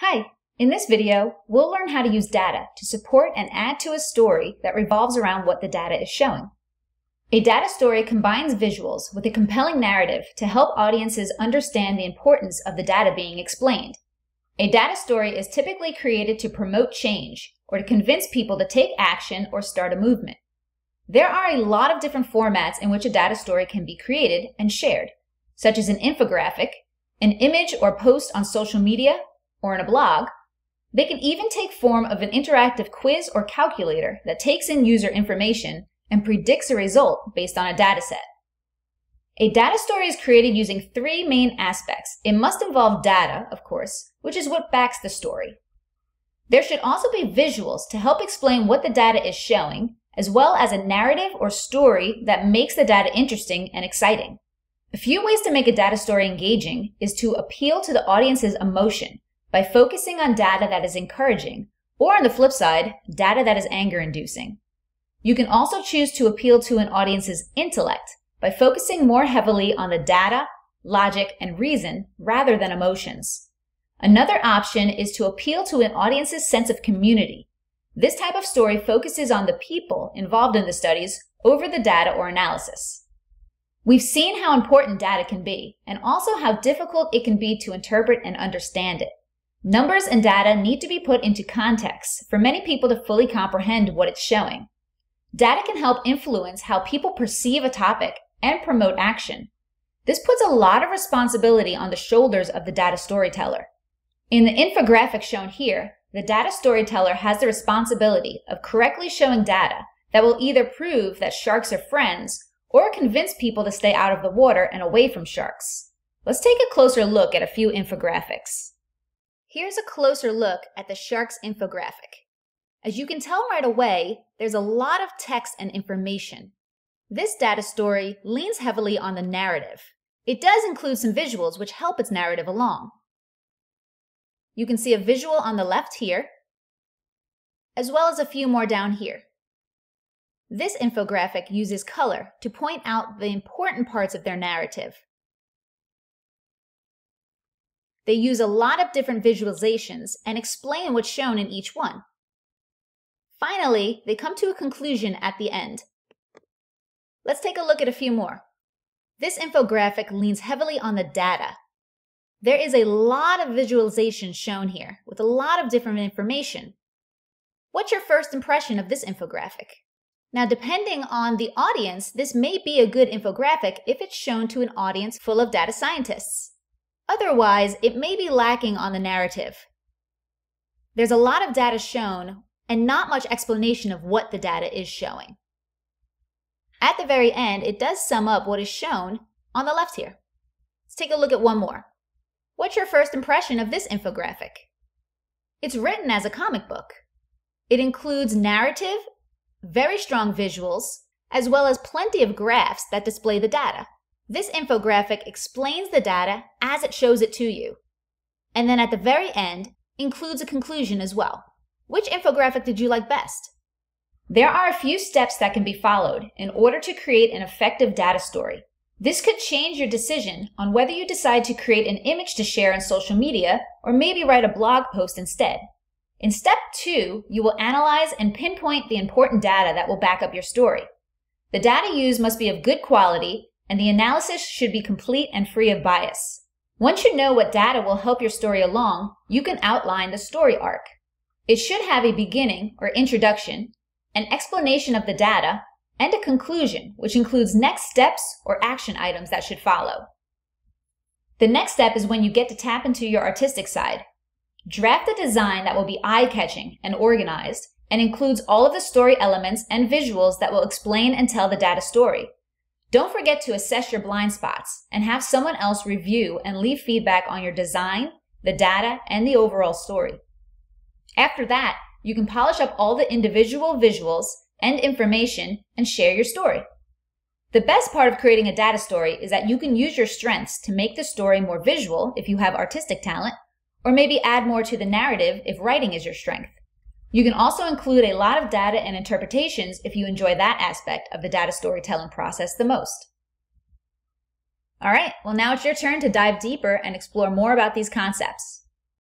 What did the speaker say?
Hi! In this video, we'll learn how to use data to support and add to a story that revolves around what the data is showing. A data story combines visuals with a compelling narrative to help audiences understand the importance of the data being explained. A data story is typically created to promote change or to convince people to take action or start a movement. There are a lot of different formats in which a data story can be created and shared, such as an infographic, an image or post on social media, or in a blog. They can even take form of an interactive quiz or calculator that takes in user information and predicts a result based on a data set. A data story is created using three main aspects. It must involve data, of course, which is what backs the story. There should also be visuals to help explain what the data is showing, as well as a narrative or story that makes the data interesting and exciting. A few ways to make a data story engaging is to appeal to the audience's emotion by focusing on data that is encouraging, or on the flip side, data that is anger-inducing. You can also choose to appeal to an audience's intellect by focusing more heavily on the data, logic, and reason rather than emotions. Another option is to appeal to an audience's sense of community. This type of story focuses on the people involved in the studies over the data or analysis. We've seen how important data can be, and also how difficult it can be to interpret and understand it. Numbers and data need to be put into context for many people to fully comprehend what it's showing. Data can help influence how people perceive a topic and promote action. This puts a lot of responsibility on the shoulders of the data storyteller. In the infographic shown here, the data storyteller has the responsibility of correctly showing data that will either prove that sharks are friends or convince people to stay out of the water and away from sharks. Let's take a closer look at a few infographics. Here's a closer look at the sharks infographic. As you can tell right away, there's a lot of text and information. This data story leans heavily on the narrative. It does include some visuals which help its narrative along. You can see a visual on the left here, as well as a few more down here. This infographic uses color to point out the important parts of their narrative. They use a lot of different visualizations and explain what's shown in each one. Finally, they come to a conclusion at the end. Let's take a look at a few more. This infographic leans heavily on the data. There is a lot of visualization shown here with a lot of different information. What's your first impression of this infographic? Now, depending on the audience, this may be a good infographic if it's shown to an audience full of data scientists. Otherwise, it may be lacking on the narrative. There's a lot of data shown and not much explanation of what the data is showing. At the very end, it does sum up what is shown on the left here. Let's take a look at one more. What's your first impression of this infographic? It's written as a comic book. It includes narrative, very strong visuals, as well as plenty of graphs that display the data. This infographic explains the data as it shows it to you. And then at the very end, includes a conclusion as well. Which infographic did you like best? There are a few steps that can be followed in order to create an effective data story. This could change your decision on whether you decide to create an image to share on social media or maybe write a blog post instead. In step 2, you will analyze and pinpoint the important data that will back up your story. The data used must be of good quality, and the analysis should be complete and free of bias. Once you know what data will help your story along, you can outline the story arc. It should have a beginning or introduction, an explanation of the data, and a conclusion, which includes next steps or action items that should follow. The next step is when you get to tap into your artistic side. Draft a design that will be eye-catching and organized and includes all of the story elements and visuals that will explain and tell the data story. Don't forget to assess your blind spots and have someone else review and leave feedback on your design, the data, and the overall story. After that, you can polish up all the individual visuals and information and share your story. The best part of creating a data story is that you can use your strengths to make the story more visual if you have artistic talent, or maybe add more to the narrative if writing is your strength. You can also include a lot of data and interpretations if you enjoy that aspect of the data storytelling process the most. All right, well now it's your turn to dive deeper and explore more about these concepts.